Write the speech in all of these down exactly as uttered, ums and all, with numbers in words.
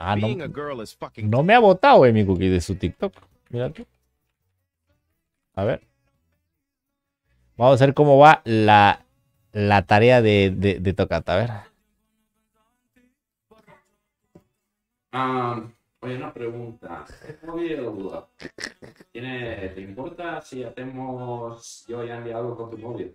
Ah, no, no me ha votado, eh, mi cookie de su TikTok. Mira tú. A ver. Vamos a ver cómo va la, la tarea de, de, de Tocata. A ver. Um, oye, una pregunta. ¿Es móvil? ¿Tiene, ¿Te importa si hacemos yo y Andy algo con tu móvil?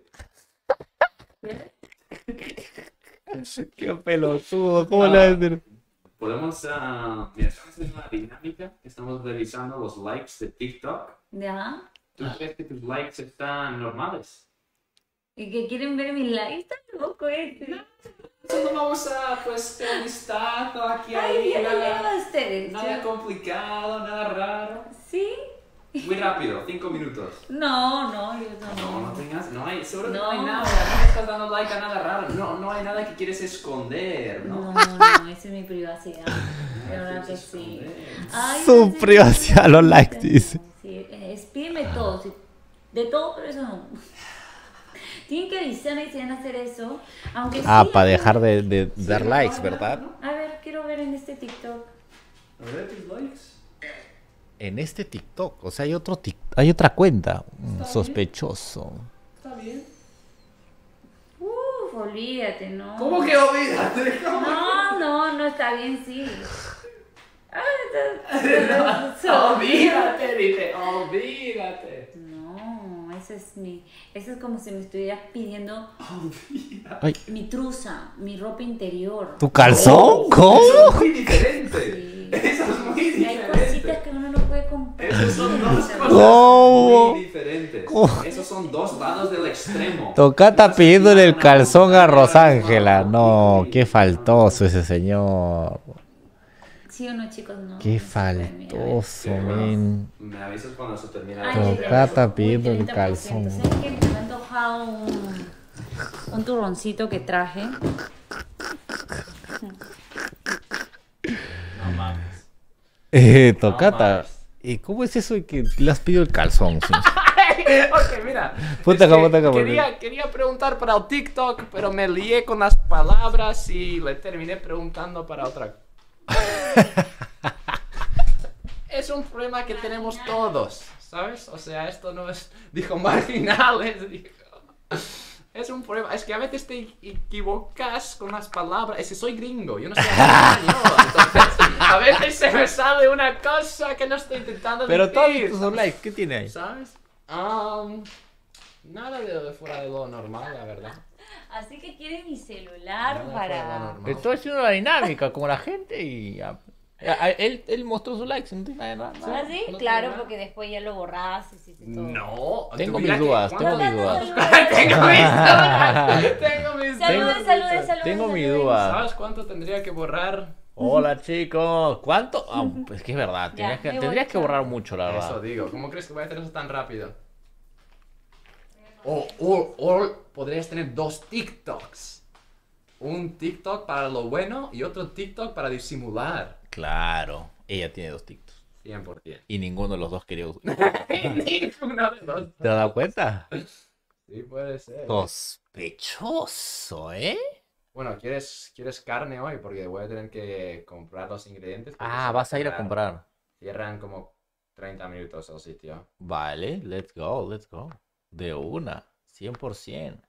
Qué pelotudo, ¿cómo Ah, le vas a decir? Podemos, uh, mira, estamos haciendo una dinámica, estamos revisando los likes de TikTok. ¿Ya? ¿Tú crees que tus likes están normales? ¿Y que quieren ver mi live? Está loco este. Solo vamos a, pues, de amistad, todo aquí, Ay, ahí, ya lo leo nada, a ustedes. nada ya. complicado, nada raro. ¿Sí? Muy rápido, cinco minutos. No, no, yo no. No, no tengas, no hay, seguro que no, No. hay nada, no le estás dando like a nada raro, no, no hay nada que quieres esconder, ¿no? No, no, esa es mi privacidad. De verdad que sí. Ay, Su no sé, privacidad, no, los no, likes, no, dice. Sí, eh, pídeme todo, sí. De todo, pero eso no. Tienen que avisarme si van a hacer eso. Aunque Ah, sí, para a ver. dejar de, de Sí, dar no, likes, no, ¿verdad? no. A ver, quiero ver en este TikTok. A ver tus likes. En este TikTok, o sea, hay otro tic- hay otra cuenta. Mm, bien. sospechoso. Está bien. Uf, olvídate, no. ¿Cómo que olvídate? ¿Cómo No, no, no está bien, sí. Ah, que- está- No, olvídate, dice, olvídate. No, ese es mi. Eso es como si me estuvieras pidiendo Ay, mi truza, mi ropa interior. ¿tu calzón? ¿Cómo? Eso es muy diferente. Sí. Eso es muy Hay diferente. cositas que uno no puede comprar. Esos son dos cosas ¿Cómo? muy diferentes. ¿Cómo? Esos son dos lados del extremo. Tocata pidiéndole el calzón a Rosángela. No, Qué qué faltoso ese señor. ¿Sí o no, chicos? No. Qué no se puede, mira, faltoso, Bueno, men. me avisas cuando se termine Ay, la ay, Tocata ay, pidiendo el uy, treinta por ciento. calzón. ¿Sabes qué? Me ha antojado un, un turroncito que traje. No mames. Eh, Tocata. mames. ¿Y cómo es eso de que le has pedido el calzón? Sí. Ok, mira. Ponte es acá, que ponte acá, ponte quería, quería preguntar para el TikTok, pero me lié con las palabras y le terminé preguntando para otra. Es un problema que tenemos todos, ¿sabes? O sea, esto no es, dijo marginales, dijo. Es un problema, es que a veces te equivocas con las palabras. Es que soy gringo, yo no sé hablar español, entonces a veces se me sale una cosa que no estoy intentando Pero todos decir. tus likes, ¿qué tiene ahí? ¿Sabes? Um, nada de fuera de lo normal, la verdad. Así que quieres mi celular Nada fuera de lo para. normal. Estoy haciendo la dinámica con la gente y ya. Ya, Él, él mostró su like, no tiene nada de nada. ¿Ah, sí? no Claro, tengo nada. porque después ya lo borras y hiciste todo. No, Tengo tuviera mis que- dudas, ¿cuánto- tengo mis dudas. tengo mis dudas. Tengo mis Saludos, dudas. saludos, saludos. Tengo mi saludos. duda. ¿Sabes cuánto tendría que borrar? Hola chicos, ¿cuánto? Ah, es que es verdad, Ya, tendrías que, me voy, tendrías que chao. borrar mucho, la Eso verdad. digo, ¿cómo crees que voy a hacer eso tan rápido? O, o, o podrías tener dos TikToks. Un TikTok para lo bueno y otro TikTok para disimular. Claro, ella tiene dos TikToks cien por ciento. y ninguno de los dos quería usar. Ninguno de los ¿Te has dado cuenta? Sí, puede ser. Sospechoso, ¿eh? Bueno, ¿quieres, ¿quieres carne hoy? Porque voy a tener que comprar los ingredientes. porque Ah, se vas a ir a cerrar. comprar. Cierran como treinta minutos el sitio. Vale, let's go, let's go. De una, cien por ciento.